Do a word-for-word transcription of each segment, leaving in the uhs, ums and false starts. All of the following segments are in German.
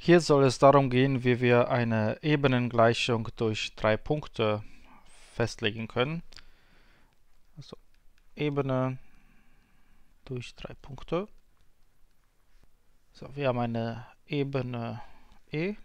Hier soll es darum gehen, wie wir eine Ebenengleichung durch drei Punkte festlegen können. Also Ebene durch drei Punkte. So, wir haben eine Ebene E.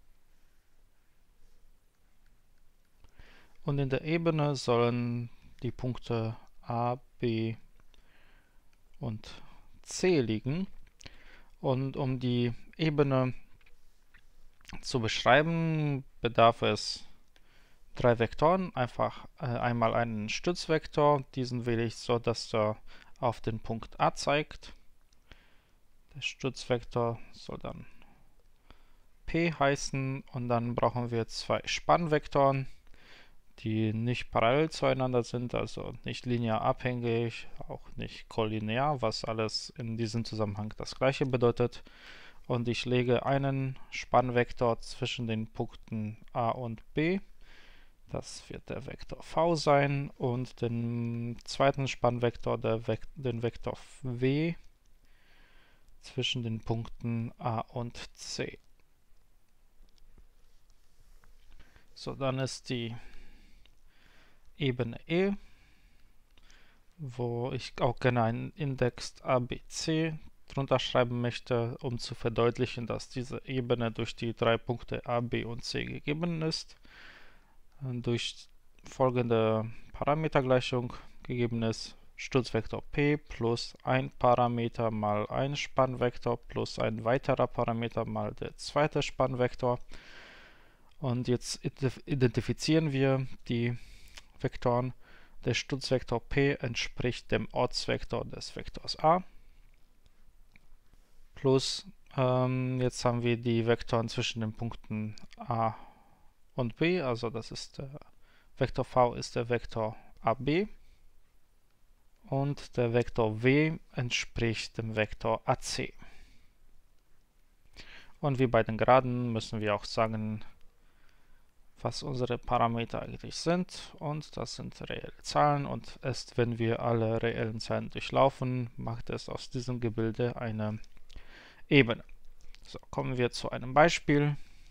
Und in der Ebene sollen die Punkte A, B und C liegen. Und um die Ebene zu beschreiben, bedarf es drei Vektoren. Einfach äh, einmal einen Stützvektor. Diesen wähle ich so, dass er auf den Punkt A zeigt. Der Stützvektor soll dann P heißen. Und dann brauchen wir zwei Spannvektoren, die nicht parallel zueinander sind, also nicht linear abhängig, auch nicht kollinear, was alles in diesem Zusammenhang das gleiche bedeutet. Und ich lege einen Spannvektor zwischen den Punkten A und B. Das wird der Vektor V sein. Und den zweiten Spannvektor, der Vek den Vektor W, zwischen den Punkten A und C. So, dann ist die Ebene E, wo ich auch gerne einen Index A B C drunter schreiben möchte, um zu verdeutlichen, dass diese Ebene durch die drei Punkte A, B und C gegeben ist. Durch folgende Parametergleichung gegeben ist: Stützvektor P plus ein Parameter mal ein Spannvektor plus ein weiterer Parameter mal der zweite Spannvektor. Und jetzt identifizieren wir die Vektoren. Der Stützvektor P entspricht dem Ortsvektor des Vektors A. Plus, ähm, jetzt haben wir die Vektoren zwischen den Punkten A und B, also das ist der Vektor V ist der Vektor A B. Und der Vektor W entspricht dem Vektor A C. Und wie bei den Geraden müssen wir auch sagen, was unsere Parameter eigentlich sind. Und das sind reelle Zahlen. Und erst wenn wir alle reellen Zahlen durchlaufen, macht es aus diesem Gebilde eine Ebene. So, kommen wir zu einem Beispiel.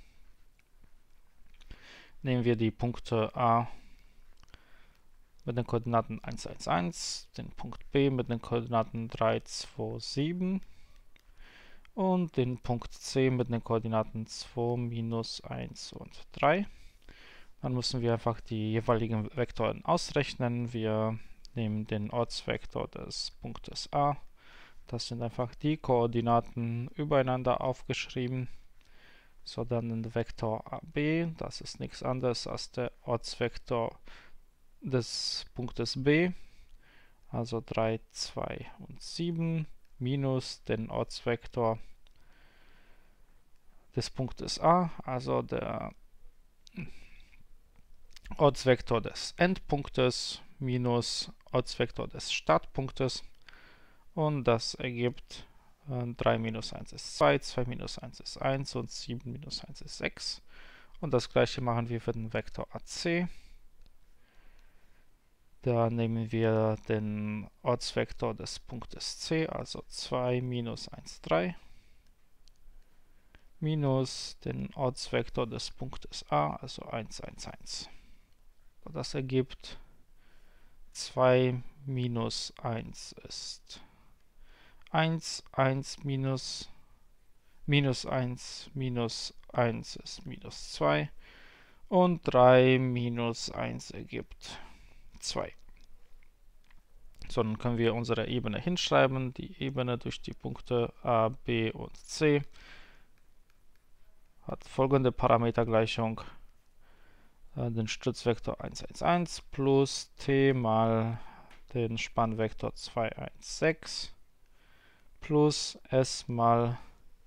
Nehmen wir die Punkte A mit den Koordinaten eins, eins, eins, den Punkt B mit den Koordinaten drei, zwei, sieben und den Punkt C mit den Koordinaten zwei, minus eins und drei. Dann müssen wir einfach die jeweiligen Vektoren ausrechnen. Wir nehmen den Ortsvektor des Punktes A. Das sind einfach die Koordinaten übereinander aufgeschrieben. So, dann den Vektor A B. Das ist nichts anderes als der Ortsvektor des Punktes B. Also drei, zwei und sieben minus den Ortsvektor des Punktes A, also der Ortsvektor des Endpunktes minus Ortsvektor des Startpunktes. Und das ergibt äh, drei minus eins ist zwei, zwei minus eins ist eins und sieben minus eins ist sechs. Und das gleiche machen wir für den Vektor A C. Da nehmen wir den Ortsvektor des Punktes C, also zwei minus eins, drei, minus den Ortsvektor des Punktes A, also eins, eins, eins. Das ergibt zwei minus eins ist eins, eins minus, minus eins, minus eins ist minus zwei und drei minus eins ergibt zwei. So, dann können wir unsere Ebene hinschreiben. Die Ebene durch die Punkte A, B und C hat folgende Parametergleichung. Äh, den Stützvektor eins, eins, eins plus T mal den Spannvektor zwei, eins, sechs plus S mal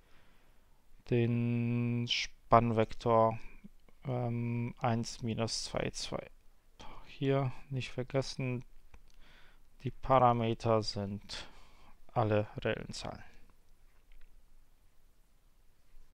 den Spannvektor ähm, eins, minus zwei, zwei. Hier nicht vergessen, die Parameter sind alle reellen Zahlen.